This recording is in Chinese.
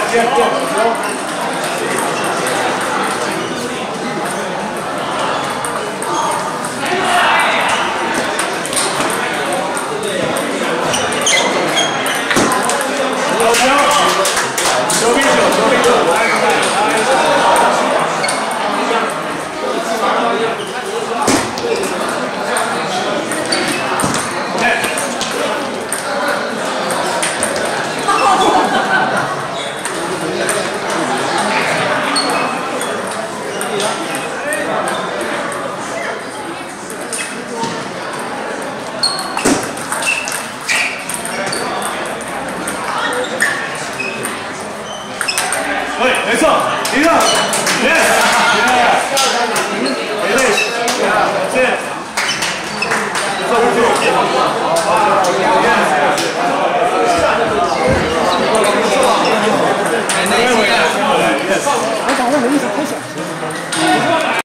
对，没错，一个 ，yes， finish， 谢，做不住，好 ，yes， yes， 我想问了一下，开始。